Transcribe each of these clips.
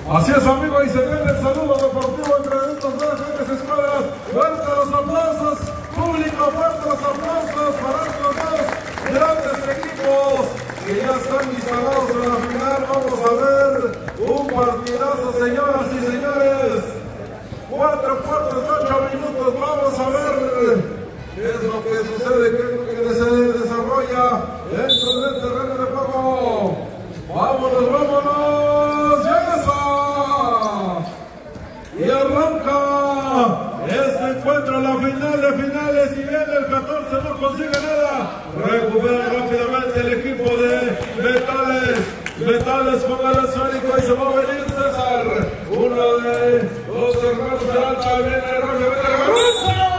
Así es, amigos, y se viene el saludo deportivo entre estos dos grandes escuadras. Fuerte los aplausos, público, fuerte los aplausos para estos dos grandes equipos que ya están instalados en la final. Vamos a ver un partidazo, señoras y señores. 4 cuartos de 8 minutos. Vamos a ver qué es lo que sucede, qué es lo que se desarrolla dentro del terreno de juego. Vámonos, vámonos, ya está. Y arranca este encuentro, la final de finales, y viene el 14, no consigue nada. Recupera rápidamente el equipo de Metales con el esférico y se va a venir César. Uno de los hermanos de Alta, viene Roger Garrucha.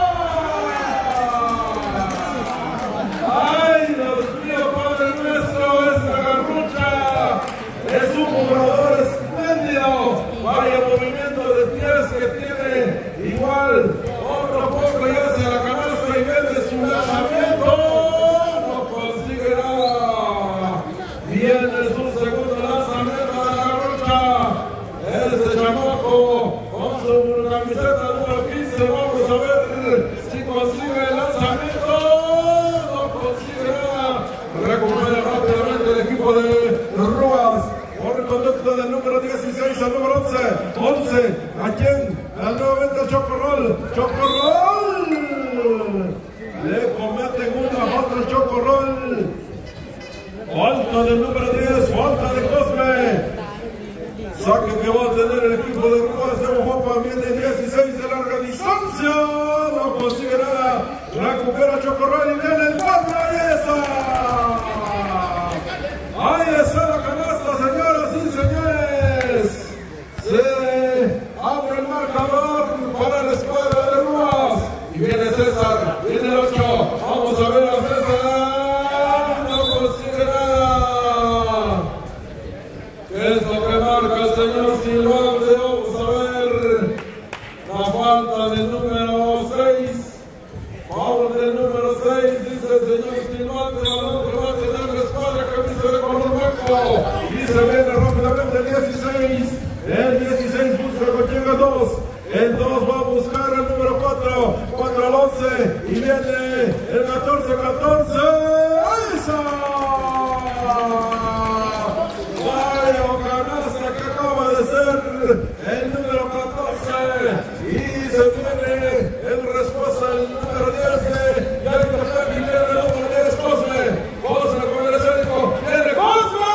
¡Ay, Dios mío, Padre nuestro! Esta Garrucha es un jugador espléndido. Vaya movimiento de pies que tiene. Igual, otro poco y hacia la canasta y vende su lanzamiento. No consigue nada. Viene su segundo lanzamiento de Garrucha. Este chamaco con su camiseta número 15. Vamos a ver si consigue el lanzamiento. No consigue nada. Recupera rápidamente el equipo de Rúas. Por el conducto del número 16 al número 11. 11. ¿A quién? Nuevamente Chocorrol. Chocorrol. Le cometen una falta al Chocorrol. Falta del número 10. Falta de Cosme. Saque que va a tener el equipo de Rúas de Ojopa. Viene 16 de larga distancia. No consigue nada. Recupera Chocorrol y viene el 4. Ahí está. Ahí está la canasta, señoras y señores. Se abre el marcador para la escuadra de Rúas. Y viene César, viene el 8. Vamos a ver a César. No consigue nada. ¿Qué es lo que marca el señor Silvante? Vamos a ver. La falta del número 6. Foul del número 6, dice el señor Silvante. Balón que va a tener la escuadra que viste de color blanco. Y se viene rápidamente el 16. El 16 busca con llega 2. El 2 va a buscar el número 4. 4 al 11. Y viene el 14. 14. ¡Ahí está! Vaya canasta que acaba de ser el número 14. Y se viene el respuesta del número 10 de Yaritafek. Y viene el número 10, Cosme. Cosme con el esférico. ¡Viene Cosme!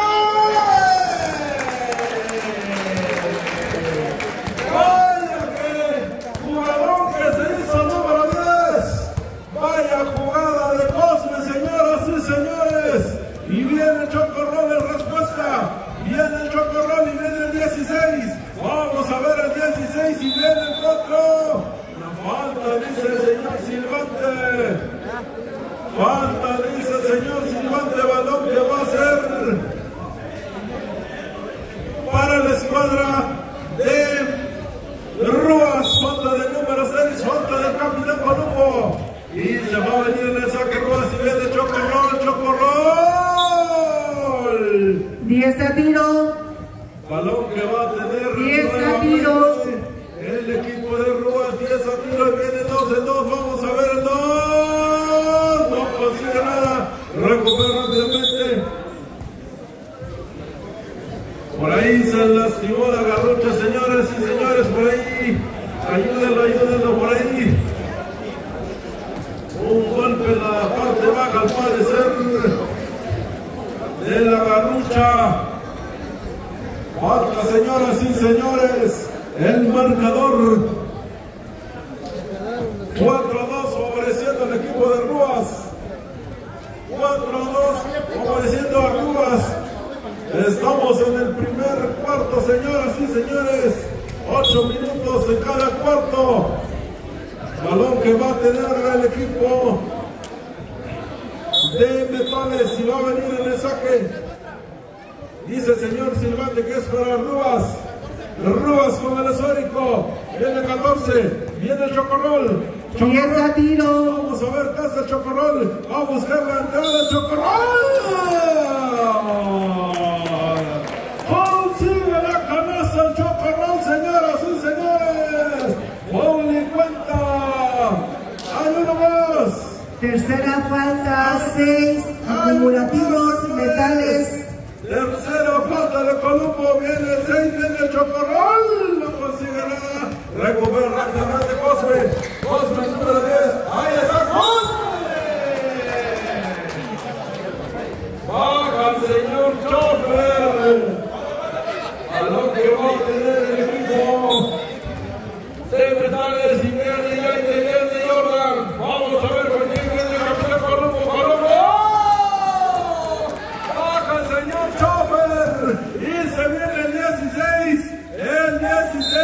¡Vaya que jugador que se hizo el número 10! ¡Vaya jugada de Cosme, señoras y señores! Y viene Chocorrol en respuesta. Viene el Chocorrol y viene el 16. Vamos a ver el 16 y viene el 4. La falta, dice el señor Silvante. Falta, dice el señor Silvante. Balón que va a ser para la escuadra de Rúas. Falta del número 6. Falta del capitán Columbo. Y se va a venir el saque Rúas y viene Chocorrol. Chocorrol. 10 a tiro. Balón que va a tener 10 a tiro. el equipo de Rúas. 10 a tiro y viene 2 en 2. Vamos a ver el 2. No consigue nada. Recupera rápidamente. Por ahí se lastimó la Garrucha, señores y señores. Por ahí. Ayúdenlo por ahí. Un golpe en la parte baja al parecer de la Garrucha. Falta, señoras y señores, el marcador 4-2 favoreciendo al equipo de Rúas. 4-2 favoreciendo a Rúas. Estamos en el primer cuarto, señoras y señores. 8 minutos en cada cuarto. Balón que va a tener el equipo de Metales y va a venir en el saque. Dice el señor Silvante que es para Rúas. Rúas con el esférico. Viene el 14. Viene el Chocorrol. 10 a tiro. Vamos a ver qué hace el Chocorrol. Va a buscar la entrada del Chocorrol. Consigue la canasta el Chocorrol. Tercera falta, 6 acumulativos metales. Tercera falta de Colombo, viene el 6, viene el Chocorrol, no consigue nada. Recupera rápidamente Cosme número 10, ahí está Cosme. Baja el señor Chofer, a lo que va a tener el equipo de metales y viene Jordan. Vamos a ver con quién viene el campeón Colombo. Baja el señor Chofer y se viene el 16. El 16.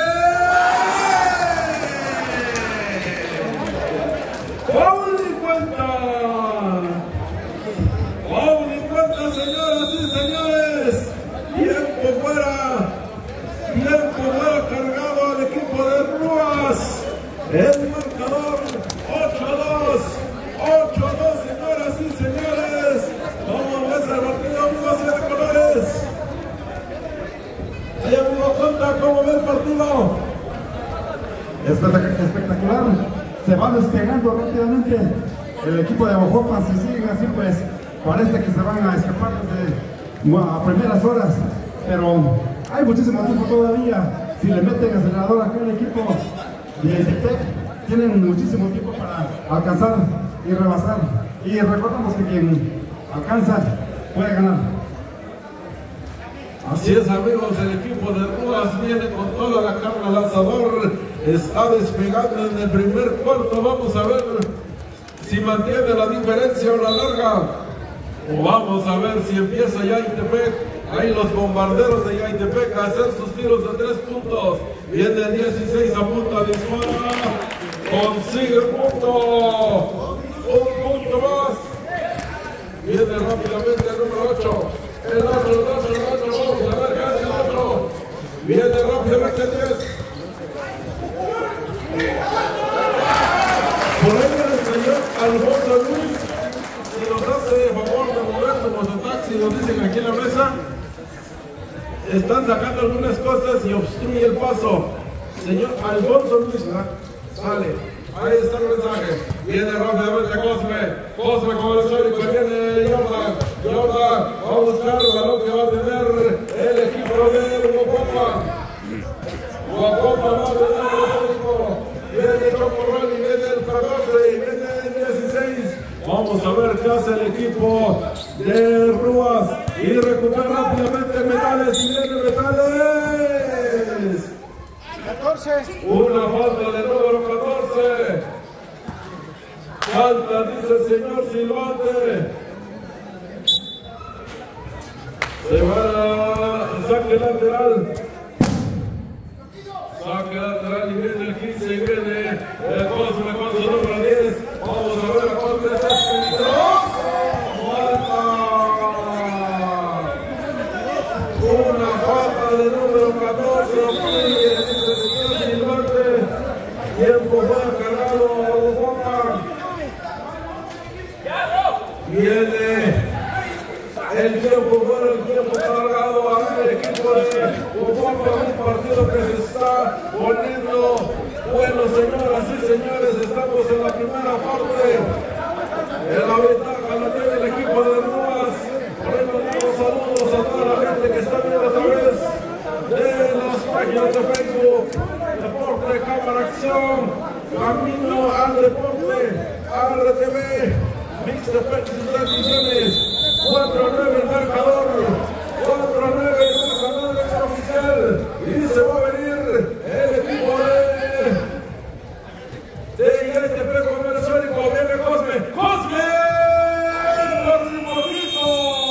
¡Foul y cuenta, señoras y señores! Tiempo fuera cargado al equipo de Rúas. El marcador 8-2, señoras y señores. ¿Cómo ves el partido, amigos y de colores? Ahí, amigo, cuenta cómo ve el partido. Espectacular, se va despegando rápidamente el equipo de Ojopa. Si siguen así, pues parece que se van a escapar a primeras horas, pero hay muchísimo tiempo todavía. Si le meten acelerador acá al equipo de Yaitepec, tienen muchísimo tiempo para alcanzar y rebasar, y recordamos que quien alcanza puede ganar. Así es, amigos, el equipo de Rúas viene con toda la carga al lanzador, está despegando en el primer cuarto. Vamos a ver si mantiene la diferencia o la larga, o vamos a ver si empieza Yaitepec, ahí los bombarderos de Yaitepec, a hacer sus tiros de 3 puntos. Viene el 16, apunta, dispara, consigue un punto más. Viene rápidamente el número 8. El 8, vamos a ver qué hace el 8. Viene rápidamente el 10. Por ahí viene el señor Alfonso Luis. Si nos hace favor de mover su mototaxi, nos dicen aquí en la mesa, están sacando algunas cosas y obstruye el paso. Señor Alfonso Luis, sale. Ahí está el mensaje. Viene rápidamente Cosme con el histórico. Viene Jordan va a buscar el balón que va a tener el equipo de Guacopa. Guacopa va a tener el histórico. Viene Chocorrol y viene el 14 y viene el 16. Vamos a ver qué hace el equipo de Rúas y recupera rápidamente Metales y viene Metales. 14. Una falta de número 14. Falta, dice el señor Silvante. Se va a saque lateral. Saque lateral y viene el 15 y viene el Cosme con su número 10. Vamos a ver a Cosme. Una falta de número 14. Tiempo más cargado a Ojopa. Viene el tiempo fuera, el tiempo cargado al equipo de Ojopa. Un partido que se está poniendo bueno, señoras y señores. Estamos en la primera parte. En la ventaja la tiene el equipo de Rúas. Por ahí mandamos saludos a toda la gente que está viendo a través de las páginas de Facebook. Deporte, Cámara Acción, Camino al Deporte, RTV, Mixtepec y sus transmisiones, 4-9 el marcador, 4-9 el marcador extraoficial, y se va a venir el equipo de Yaitepec con el histórico. Viene Cosme, por un poquito,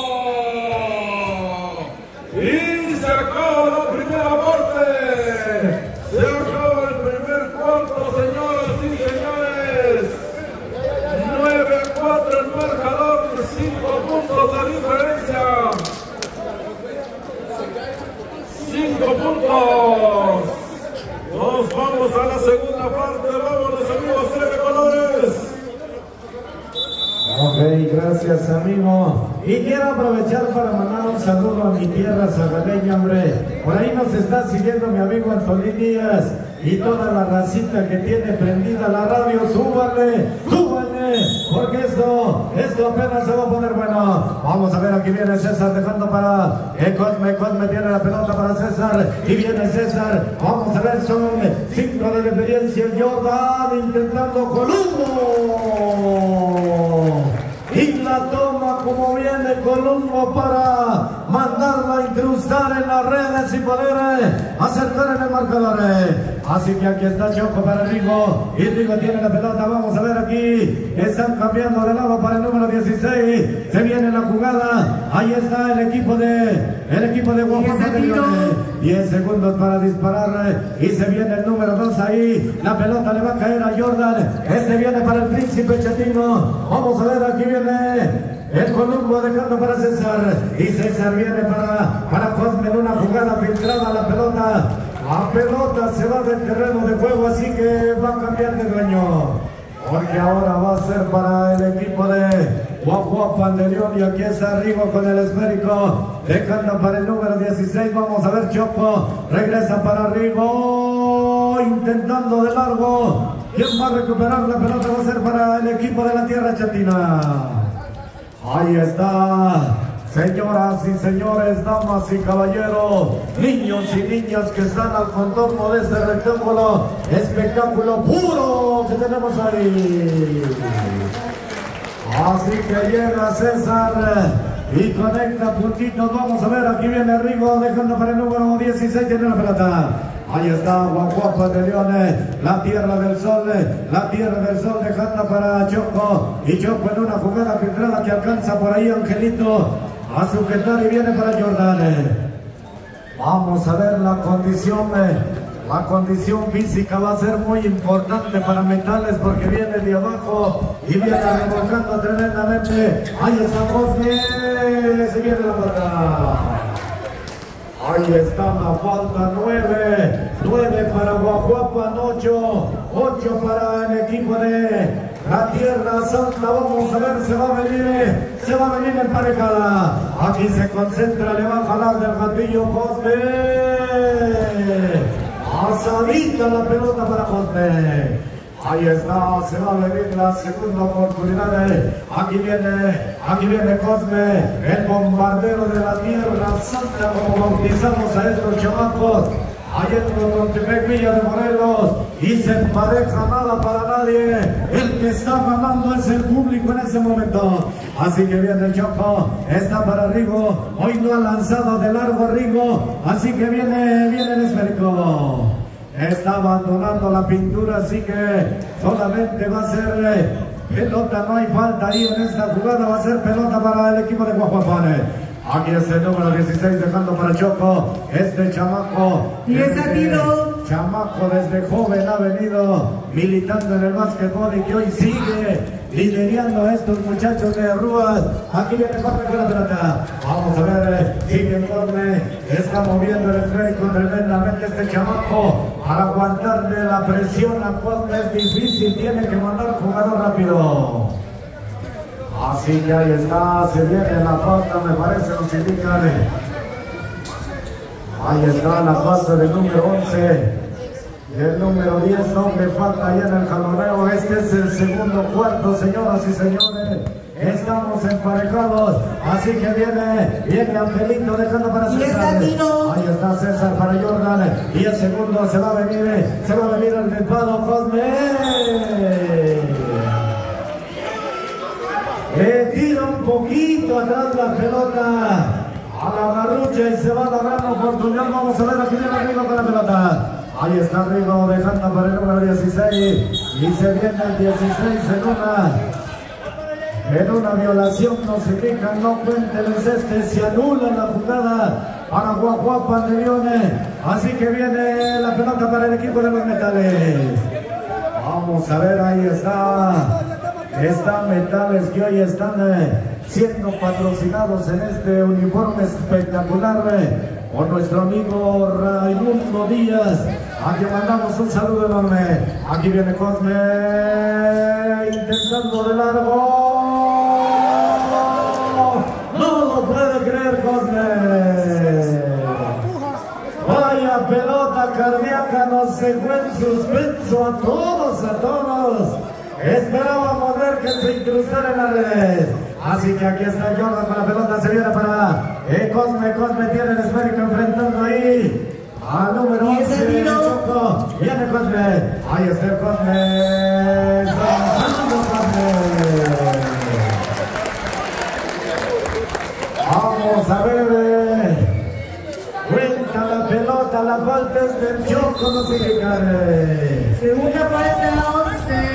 y se acaba la primera parte. Se acaba el primer cuarto, señoras y señores. 9-4 el marcador, 5 puntos de diferencia. 5 puntos. Nos vamos a la segunda parte. Vámonos, amigos de colores. Ok, gracias, amigo. Y quiero aprovechar para mandar un saludo a mi tierra sabaneña, hombre. Por ahí nos está siguiendo mi amigo Antonio Díaz y toda la racita que tiene prendida la radio. ¡Súbale! ¡Súbale! porque esto apenas se va a poner bueno. Vamos a ver, aquí viene César dejando para Cosme. Cosme tiene la pelota para César y viene César. Vamos a ver, son 5 de experiencia. El Jordan intentando Columbo. Y la toma como viene Columbo para mandarla a incrustar en las redes y poder acercar en el marcador. Así que aquí está Choco para Rigo. Y Rigo tiene la pelota. Vamos a ver aquí. Están cambiando de lado para el número 16. Se viene la jugada. Ahí está el equipo de Guajuapan. 10 segundos para disparar. Y se viene el número 2 ahí. La pelota le va a caer a Jordan. Este viene para el Príncipe Chatino. Vamos a ver, aquí viene el Columbo dejando para César. Y César viene para Cosme en una jugada filtrada. La pelota se va del terreno de juego, así que va a cambiar de dueño. Porque ahora va a ser para el equipo de Guajuapan de León. Y aquí está Rigo con el esférico. Dejando para el número 16. Vamos a ver, Choco. Regresa para Rigo. Intentando de largo. ¿Quién va a recuperar la pelota? Va a ser para el equipo de la Tierra Chatina. Ahí está. Señoras y señores, damas y caballeros, niños y niñas que están al contorno de este rectángulo, espectáculo puro que tenemos ahí. Así que llega César y conecta puntitos. Vamos a ver, aquí viene Rigo dejando para el número 16, tiene la pelota. Ahí está Guajuapan de León, la Tierra del Sol dejando para Choco. Y Choco en una jugada filtrada que alcanza por ahí Angelito a sujetar y viene para Jordan. Vamos a ver la condición física va a ser muy importante para Metales porque viene de abajo y viene remolcando tremendamente. Ahí está Cosme, se viene la pelota. Ahí está la falta, 9 para Guajuapan, 8 para el equipo de la Tierra Santa. Vamos a ver, se va a venir emparejada. Aquí se concentra, le va a jalar del gatillo Cosme. Asadita la pelota para Cosme. Ahí está, se va a venir la segunda oportunidad. Aquí viene Cosme, el bombardero de la Tierra Santa, como bautizamos a estos chamacos. Allá en Montepec, Villa de Morelos, y se empareja nada para nadie. El que está ganando es el público en ese momento. Así que viene el Choco, está para Rigo. Hoy no ha lanzado de largo Rigo, así que viene el esférico. Está abandonando la pintura, así que solamente va a ser pelota, no hay falta ahí en esta jugada, va a ser pelota para el equipo de Guajuapan. Aquí es el número 16 dejando para Choco, este chamaco. Y es Atilo. Chamaco desde joven ha venido militando en el básquetbol y que hoy sigue liderando a estos muchachos de Rúas. Aquí viene Cosme con la pelota. Vamos a ver, sigue Cosme, está moviendo el esférico tremendamente este chamaco. Para aguantarle la presión a Cosme es difícil, tiene que mandar jugador rápido. Así que ahí está, se viene la falta, me parece, nos indican. Ahí está la falta del número 11. Y el número 10, doble falta ahí en el jaloneo. Este es el segundo cuarto, señoras y señores. Estamos emparejados. Así que viene Angelito dejando para César. Ahí está César para Jordan. Y el segundo se va a venir el despado Cosme. Le tira un poquito atrás la pelota a la garrucha y se va a lograr la oportunidad. Vamos a ver, aquí viene Rigo con la pelota. Ahí está Rigo dejando para el número 16 y se viene el 16 en una violación. Nos indican, no cuénteles se anula la jugada para Guajuapan de León. Así que viene la pelota para el equipo de los Metales. Vamos a ver, ahí está. Están Metales que hoy están siendo patrocinados en este uniforme espectacular por nuestro amigo Raimundo Díaz, a quien mandamos un saludo enorme. Aquí viene Cosme intentando de largo. No lo puede creer Cosme. Vaya pelota cardíaca, nos dejó en suspenso a todos. Esperábamos ver que se incrustara en las redes. Así que aquí está Jordan con la pelota, se viene para Cosme. Cosme tiene el esférico enfrentando ahí al número 11, Choco. Viene Cosme. Ahí está el Cosme. Vamos a ver. Cuenta la pelota, la falta es del Choco, no se cae. Segunda falta, 11.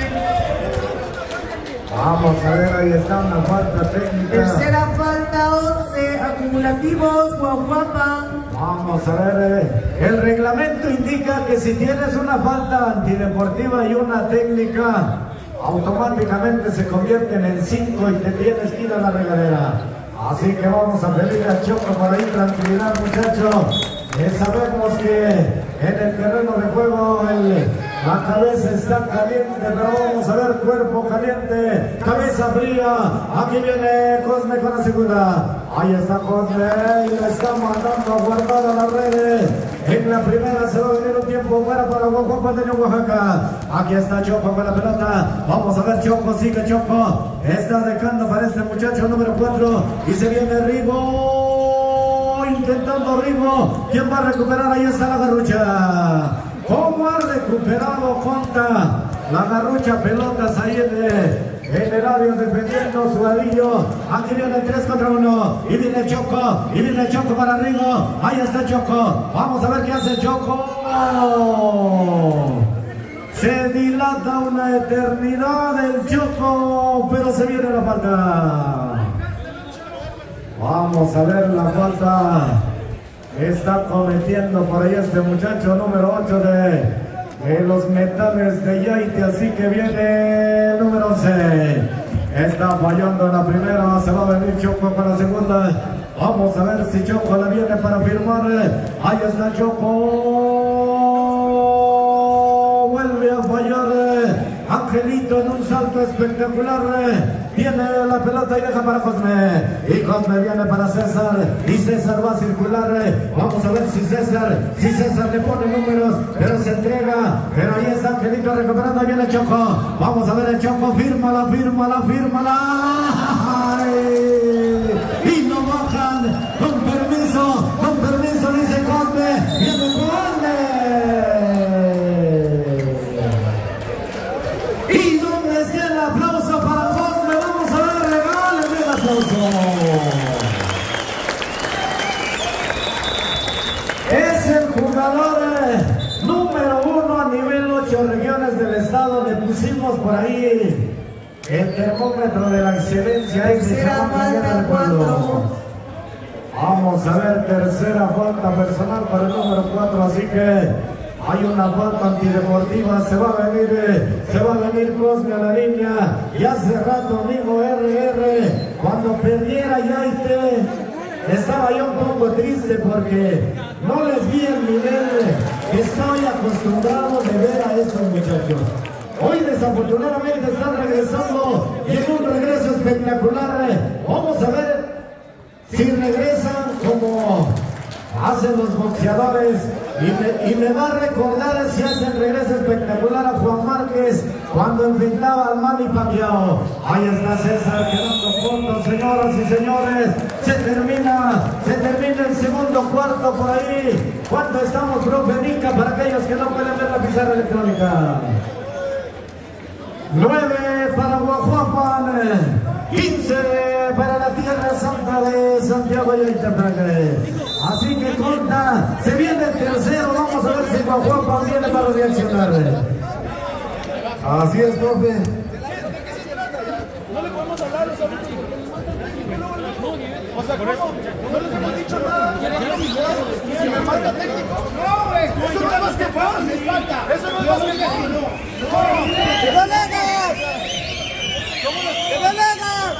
Vamos a ver, ahí está una falta técnica. Tercera falta, 11. Acumulativos, Guajuapan. Vamos a ver, el reglamento indica que si tienes una falta antideportiva y una técnica, automáticamente se convierten en 5 y te tienes que ir a la regadera. Así que vamos a pedirle a Choco por ahí tranquilidad, muchachos. Sabemos que en el terreno de juego la cabeza está caliente, pero vamos a ver cuerpo caliente, cabeza fría. Aquí viene Cosme con la segunda. Ahí está Cosme y le está mandando a guardar a las redes. En la primera se va a venir un tiempo fuera para Guajuapan de Oaxaca. Aquí está Choco con la pelota. Vamos a ver, Choco, sigue Choco. Está dejando para este muchacho número 4 y se viene Rigo. Intentando Rigo. ¿Quién va a recuperar? Ahí está la Garrucha. ¿Cómo ha recuperado Conta? La Garrucha, pelotas ahí en el área defendiendo su ladillo. Aquí viene 3 contra 1. Y viene Choco. Y viene Choco para Rigo. Ahí está Choco. Vamos a ver qué hace Choco. Se dilata una eternidad el Choco, pero se viene la falta. Vamos a ver la falta. Está cometiendo por ahí este muchacho número 8 de los metales de Yaite. Así que viene el número 11. Está fallando en la primera. Se va a venir Choco para la segunda. Vamos a ver si Choco la viene para firmar. Ahí está Choco. Vuelve a fallar Angelito en un salto espectacular. Viene la pelota y deja para Cosme. Y Cosme viene para César. Y César va a circular. Vamos a ver si César le pone números, pero se entrega. Pero ahí está Angelito recuperando. Ahí viene Choco. Vamos a ver el Choco. Fírmala. Y no bajan. Con permiso, dice Cosme. Viene Cosme. ¿Y dónde está el aplauso para Cosme? Vamos a ver, regálenme el aplauso. Es el jugador número 1 a nivel 8 regiones del estado. Le pusimos por ahí el termómetro de la excelencia. Tercera falta, 4. Vamos a ver, tercera falta personal para el número 4. Así que hay una falta antideportiva. Se va a venir Cosme a la línea. Y hace rato, amigo RR, cuando perdiera Yaite, estaba yo un poco triste porque no les vi el nivel que estoy acostumbrado de ver a estos muchachos. Hoy desafortunadamente están regresando y en un regreso espectacular. Vamos a ver si regresan como hacen los boxeadores. Y me va a recordar si hace el regreso espectacular a Juan Márquez cuando enfrentaba al Manny Pacquiao. Ahí está César quedando puntos, señoras y señores. Se termina el segundo cuarto por ahí. ¿Cuánto estamos, profe Nica, para aquellos que no pueden ver la pizarra electrónica? 9 para Guajuapan, 15 para la Tierra Santa de Santiago y Yaite. Así que Conta, se viene el tercero. Vamos a ver si Guajuapan viene para reaccionar. Así es, profe. No le podemos hablar a los árbitros. O sea, no les hemos dicho nada. Si me falta técnico. No, güey. Eso no es que falta. Eso no es más que ¡que delegas! ¡Que delegas!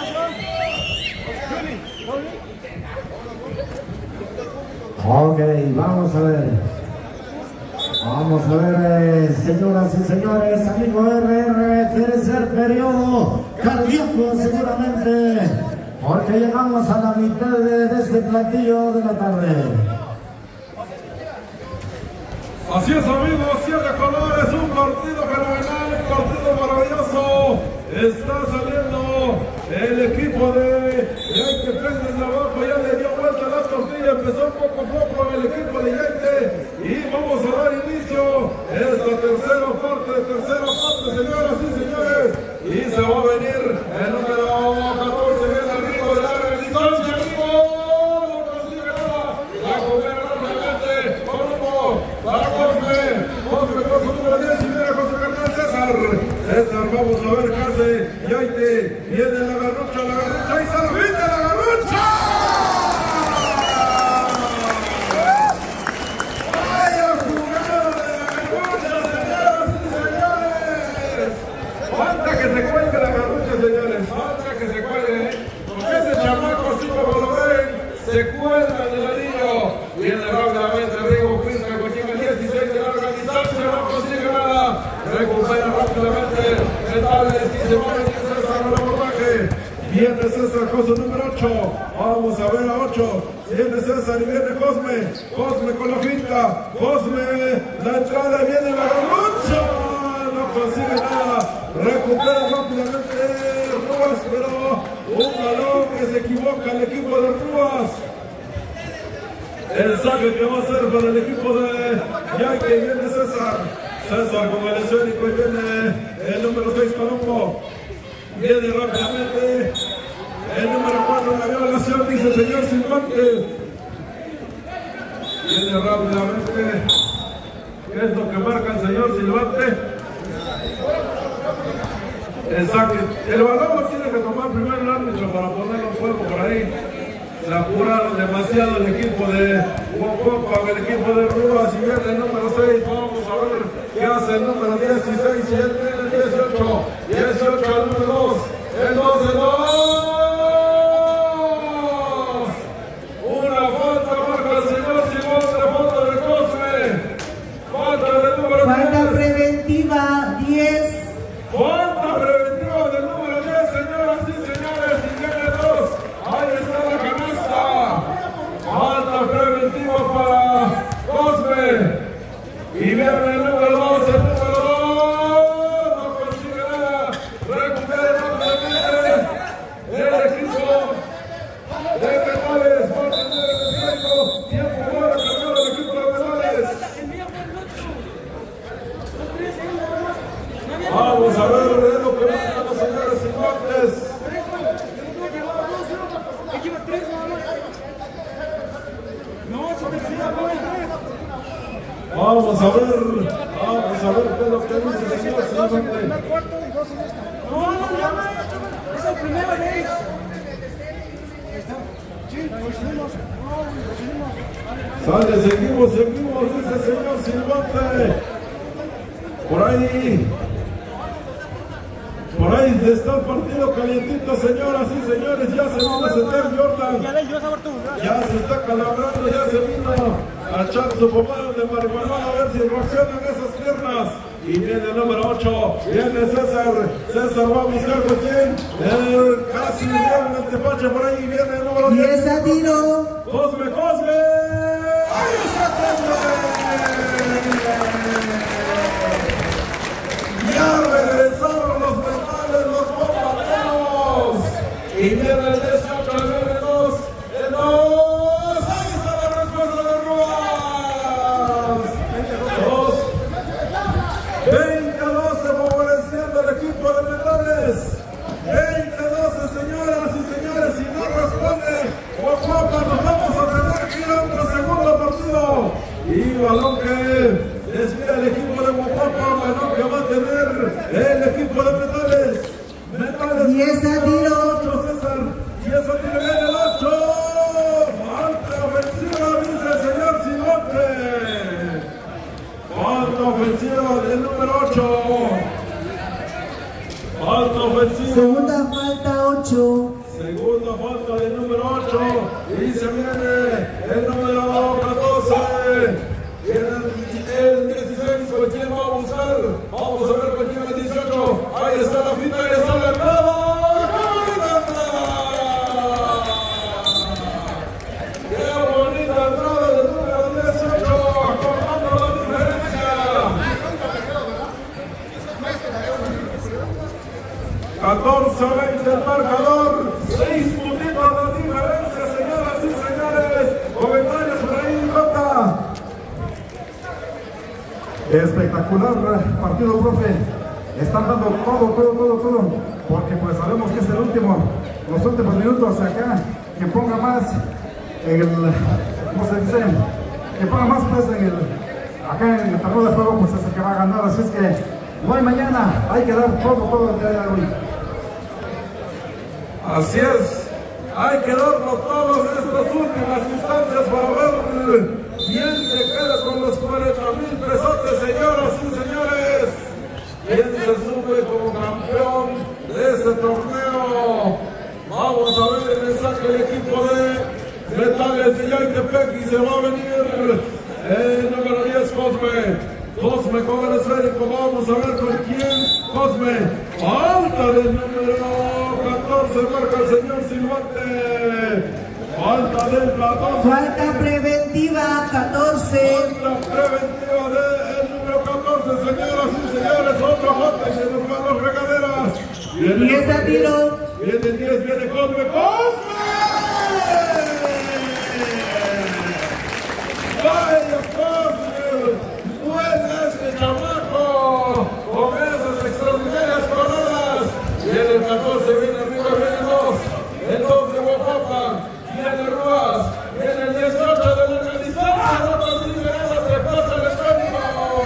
Ok, vamos a ver. Vamos a ver, señoras y señores, amigo RR, tercer periodo cardíaco seguramente, porque llegamos a la mitad de este platillo de la tarde. Así es, amigos, 7 colores, un partido fenomenal, un partido maravilloso. Está saliendo el equipo de Yaite Pérez desde abajo, ya le dio vuelta la tortilla, empezó un poco flojo el equipo de Yaite y vamos a dar inicio a esta tercera parte, señoras y señores. Y se va a venir el número 14, viene el ritmo de larga distancia, amigo. No consigue nada. La comer rápidamente, Colombo, para Cosme con su número 10 y viene con su carnal César. César, vamos a ver qué hace Yaite, viene la garrucha, y se repite la garrucha. ¡Vaya jugada de la garrucha, señoras y señores! Falta que se cuelgue la garrucha, señores, falta que se cuelgue, porque ese chamaco, así como lo ven, se cuelga en el anillo. Viene rápidamente Rigo Quinta, que consigue el 16 de larga distancia, no consigue nada. Recupera rápidamente Metales y se va a venir César al abordaje. Viene César con su número 8. Vamos a ver a 8. Viene César y viene Cosme. Cosme con la finta. Cosme, la entrada, viene la garrucha. No consigue nada. Recupera rápidamente Rúas, pero un balón que se equivoca el equipo de Rúas. El saque que va a ser para el equipo de Yaite. Viene César. César con el escénico y viene el número 6 Colombo. Viene rápidamente el número 4 la violación, dice el señor Silvante. Viene rápidamente. ¿Qué es lo que marca el señor Silvante? El saque. El balón lo tiene que tomar primero el árbitro para ponerlo en juego por ahí. Se apuraron demasiado el equipo de Huajuapan, el equipo de Rúas y viene el número 6. Vamos a ver qué hace el número 16 y él viene el 18. 18 al número 2. El 12, 2. Una falta marca el señor Simón de fondo de Cosme. Falta del número 10. Falta preventiva 10. Falta preventiva del número 10, señoras y señores. Y viene 2. Ahí está la canasta. Falta preventiva para Cosme. Y viene el número 2, el número 2. No consigue nada. Recupera rápidamente el equipo de Metales. Va a tener el tiempo. Tiempo para cambiar el equipo de Metales. Vamos a ver lo que marcan los señores Silvantes. Vamos a ver qué es lo que dice el señor Silvante. No, es el primero de ellos. Sale, seguimos, dice el señor Silvante. Por ahí está el partido calientito, señoras y señores. Ya se vino a sentar Jordan. Ya se está calabrando, ya se vino a echar su pomada de marihuana a ver si reaccionan esas piernas. Y viene el número 8, viene César. César va a buscar con quién. Casi viene el tepache por ahí. Viene el número 10. 10 a tiro. Cosme. ¡Ahí está Cosme! Ya regresaron los Metales, los bombarderos. Y viene el 18, el 2, el 2. Ahí está la respuesta de Rúas. 20-12 favoreciendo al equipo de Metales. 20-12, señoras y señores. Si no responde Huajuapan, nos vamos a tener que ir a otro segundo partido. Y balón que desvía el equipo de Huajuapan, balón que va a tener el equipo de Metales. 10 a tiro. 8, César. 10 a tiro, viene el 8. Falta ofensiva, dice el señor Silvante. Falta ofensiva del número 8. Falta ofensiva. Segunda falta 8. Segunda falta del número 8. Y se viene el número 14. Viene el 16. ¿Con quién va a buscar? Vamos a ver con quién el 18. Ahí está la finta, ahí está la entrada. ¡Qué bonita entrada del número 18! Acordando la diferencia. Espectacular partido, profe. Están dando todo, porque pues sabemos que es el último, los últimos minutos acá. Que ponga más en el, ¿cómo se dice? Que ponga más pues en el, acá en el terreno de juego, pues es el que va a ganar. Así es que no hay mañana, hay que dar todo el día de hoy. Así es, hay que darlo todo en estas últimas instancias para ver quién se queda con los 40,000 pesotes, señoras y señores. ¿Quién se sube como campeón de este torneo? Vamos a ver el mensaje del equipo de Metales de Yautepec y se va a venir el número 10, Cosme con el esférico. Vamos a ver con quién. Cosme, falta del número 14, marca el señor Silvante. Falta del 14. Falta preventiva 14. Falta preventiva del número 14, señoras y señores. Otro falta y se nos van los regaderas. 10 a tiro. Viene 10, viene Cosme. ¡Vaya Cosme! ¡Buena este chamaco! Con esas extraordinarias coronas. Viene el 14, viene arriba, viene el 2 de Guapopan. Viene Ruas. Viene el 18 de la organización. No consigue nada, se pasa el esférico.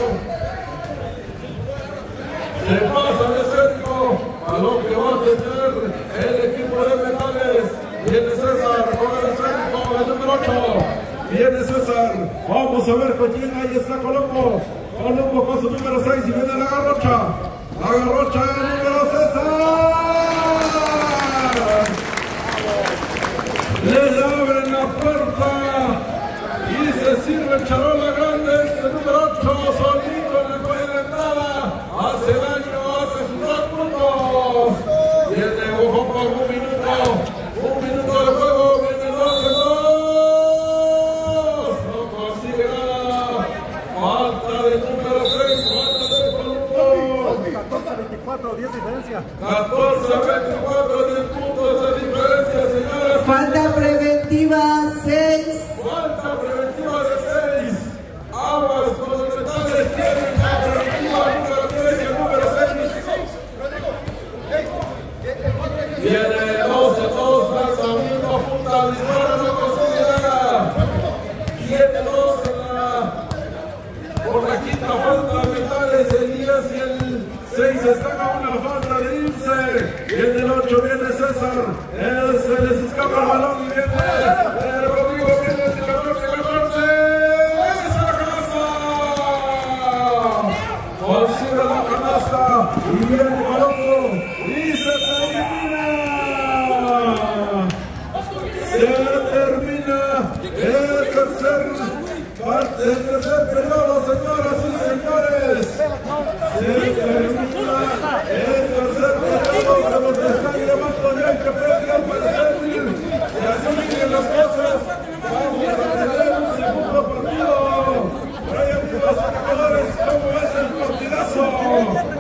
Se pasa el esférico. A lo que va a tener el equipo de Metales. Viene César con el esférico, el número 8. Viene César. Vamos a ver con quién. Ahí está Colombo. Colombo con su número 6 y viene la Garrocha. La Garrocha el número César. Le abren la puerta y se sirve el charola grande. Este número 8 solito en la entrada. Hace daño, hace sus 2 puntos. Viene ojo por un minuto de juego. Viene 12-2. No consigue nada. Falta del número 6. Falta del Colombo. 14-24, 10 diferencia. 14-24, 10 puntos de diferencia, señores. Falta preventiva 6. Falta preventiva de 6. Aguas con los Metales. Tienen la preventiva número 10 y el número 6. Viene 12-2, lanzamiento, punta al disparo, no consigue nada. Viene 2 por la quinta falta de Metales, el 10 y el 6 están a una falta de irse. Viene el 8, viene César, se les escapa el balón y viene Rodrigo, viene el 14-14. ¡Esa la canasta! Consigue la canasta y viene Colombo y se termina el tercer periodo, señoras y señores. Se termina el tercer periodo, se los están llevando ya que puede aparecer. Y así siguen las cosas. Vamos a tener un segundo partido. Por ahí, amigos jugadores, ¿cómo es el partidazo?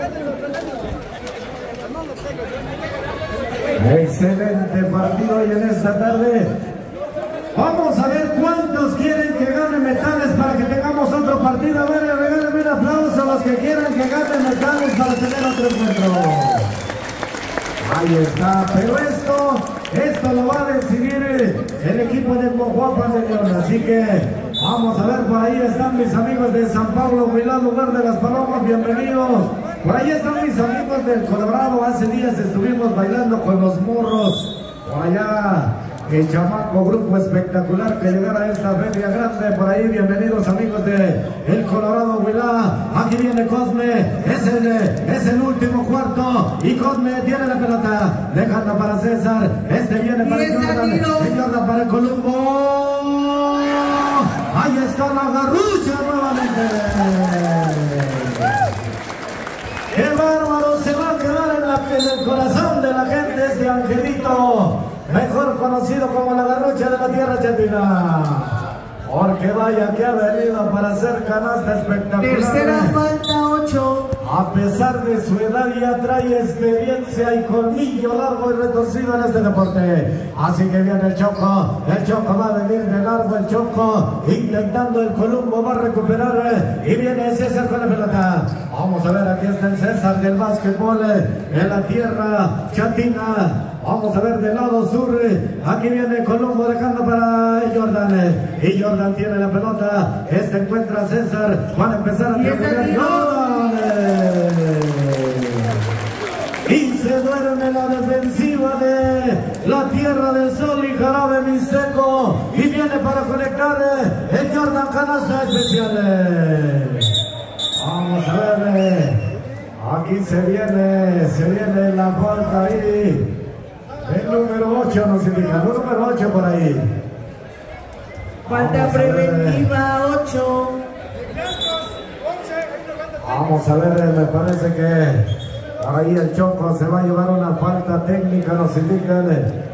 Excelente partido hoy en esta tarde. Vamos a ver cuántos quieren que gane Metales para que tengamos otro partido. A ver, regálenme un aplauso a los que quieran que gane Metales para tener otro encuentro. Ahí está, pero esto lo va a decidir el equipo de Coahuapan de León. Así que vamos a ver, por ahí están mis amigos de San Pablo, Huilá, lugar de las Palomas, bienvenidos. Por ahí están mis amigos del Colorado, hace días estuvimos bailando con los morros. Por allá, el chamaco grupo espectacular que llegara a esta feria grande. Por ahí, bienvenidos amigos de el Colorado Huilá. Aquí viene Cosme, es el último cuarto y Cosme tiene la pelota, dejando para César, viene para Jordan para el Colombo. Ahí está la garrucha nuevamente. ¡Qué bárbaro! Se va a quedar en el corazón de la gente este Angelito, mejor conocido como la garrucha de la tierra chatina. Porque vaya que ha venido para hacer canasta espectacular. Tercera falta 8. A pesar de su edad ya trae experiencia y colmillo largo y retorcido en este deporte. Así que viene el Choco va a venir de largo el Choco, intentando el Columbo, va a recuperar y viene César con la pelota. Vamos a ver, aquí está el César del básquetbol en la tierra chatina. Vamos a ver del lado sur, aquí viene Columbo dejando para Jordan, y Jordan tiene la pelota, encuentra a César, van a empezar a triangular Jordan, y se duerme la defensiva de la Tierra del Sol y Jarabe Mixteco, y viene para conectar el Jordan, canasta especial. Vamos a ver, aquí se viene la falta ahí. El número 8 nos indica, el número 8 por ahí. Falta preventiva 8. Vamos a ver, me parece que por ahí el Choco se va a llevar una falta técnica, nos indican.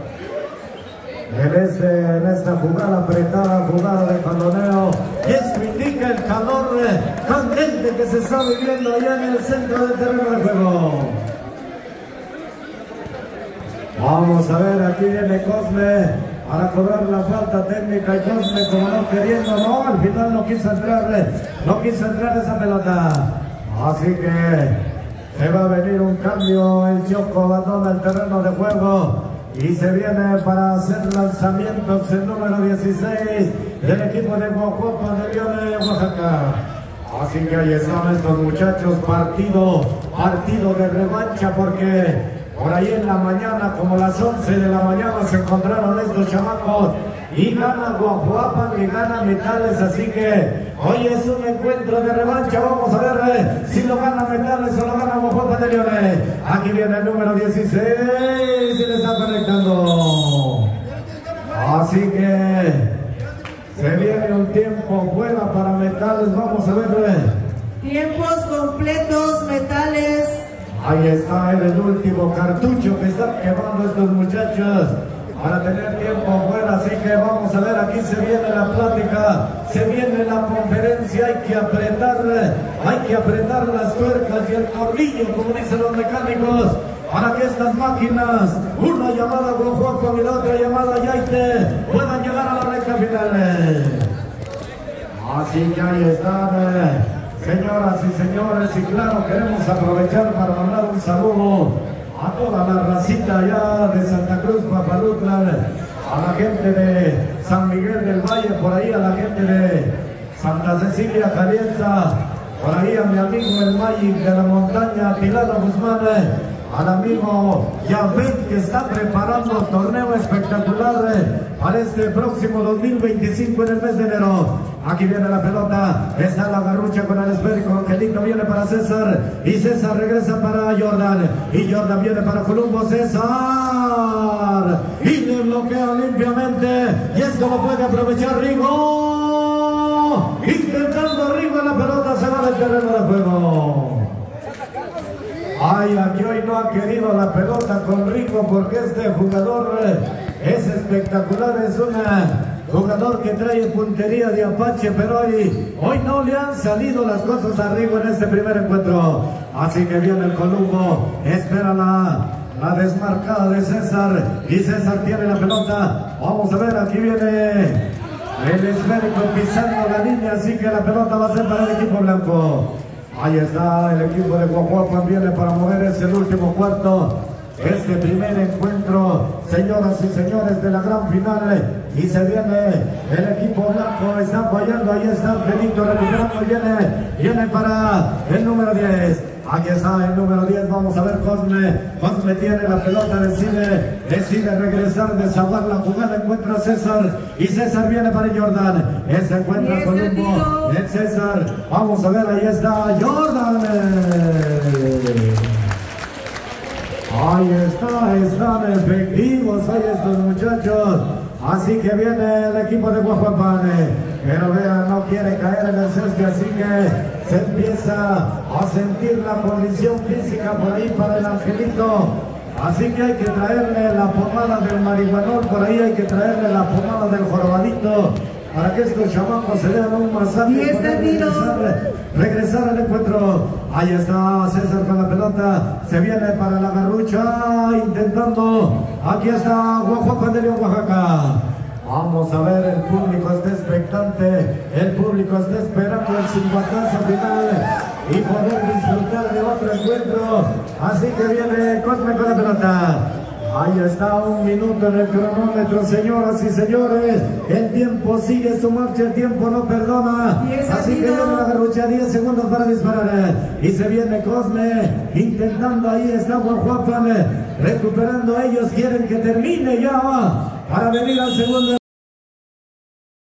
En esta jugada apretada, jugada de jaloneo. Y esto indica el calor candente que se está viviendo allá en el centro del terreno de juego. Vamos a ver, aquí viene Cosme para cobrar la falta técnica y Cosme como no queriendo, no, al final no quiso entrar esa pelota. Así que se va a venir un cambio, el Choco abandona el terreno de juego y se viene para hacer lanzamientos el número 16 del equipo de Guajuapan de León de Oaxaca. Así que ahí están estos muchachos, partido de revancha, porque por ahí en la mañana, como las 11 de la mañana, se encontraron estos chamacos y gana Guajuapan y gana Metales. Así que hoy es un encuentro de revancha. Vamos a ver si lo gana Metales o lo gana Guajuapan de León. Aquí viene el número 16 y le está conectando. Así que se viene un tiempo fuera para Metales. Vamos a ver. Tiempos completos, Metales. Ahí está el último cartucho que están quemando estos muchachos para tener tiempo fuera. Así que vamos a ver, aquí se viene la plática, se viene la conferencia. Hay que apretar las tuercas y el tornillo, como dicen los mecánicos, para que estas máquinas, una llamada Guajuapan y la otra llamada Yaite, puedan llegar a la recta final. Así que ahí están. Señoras y señores, y claro, queremos aprovechar para mandar un saludo a toda la racita allá de Santa Cruz, Papalutla, a la gente de San Miguel del Valle, por ahí a la gente de Santa Cecilia, Calienza, por ahí a mi amigo el Magic de la montaña, Tilano Guzmán, al amigo Yavet, que está preparando torneo espectacular para este próximo 2025 en el mes de enero. Aquí viene la pelota, está la garrucha con el esférico, Angelito viene para César y César regresa para Jordan y Jordan viene para Columbo, César y le bloquea limpiamente y esto lo puede aprovechar Rigo, intentando Rigo, la pelota se va del terreno de juego. Ay, aquí hoy no ha querido la pelota con Rigo porque este jugador es espectacular, es un jugador que trae puntería de Apache, pero hoy no le han salido las cosas a Rigo en este primer encuentro. Así que viene el Columbo, espera la desmarcada de César y César tiene la pelota. Vamos a ver, aquí viene el esférico pisando la línea, así que la pelota va a ser para el equipo blanco. Ahí está el equipo de Guajuapan, viene para mover, es el último cuarto. Este primer encuentro, señoras y señores, de la gran final, y se viene el equipo blanco, está fallando, ahí está Angelito recuperando, viene para el número 10. Aquí está el número 10, vamos a ver, Cosme tiene la pelota, decide regresar, desahogar la jugada, encuentra a César y César viene para Jordan, se encuentra Columbo, el César, vamos a ver, ahí está Jordan. Ahí están efectivos, ahí estos muchachos. Así que viene el equipo de Guajuapan, pero vean, no quiere caer en el césped, así que se empieza a sentir la condición física por ahí para el Angelito. Así que hay que traerle la pomada del marihuanol, por ahí hay que traerle la pomada del jorobadito para que estos chamacos se den un masaje y poder regresar al encuentro. Ahí está César con la pelota, se viene para la garrucha, intentando, aquí está Guajuapan de León, Oaxaca. Vamos a ver, el público está expectante, el público está esperando el silbatazo final y poder disfrutar de otro encuentro. Así que viene Cosme con la pelota. Ahí está, 1 minuto en el cronómetro, señoras y señores. El tiempo sigue su marcha, el tiempo no perdona. Así que viene la garrucha, 10 segundos para disparar. Y se viene Cosme, intentando, ahí está Guajuapan, recuperando. Ellos quieren que termine ya para venir al segundo.